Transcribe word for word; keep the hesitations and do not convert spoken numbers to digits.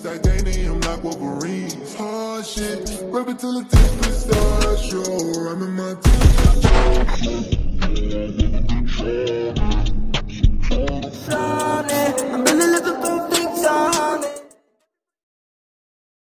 titanium like Wolverines. Hard shit, rub it till the tip is stars. Yo, I'm in my teeth.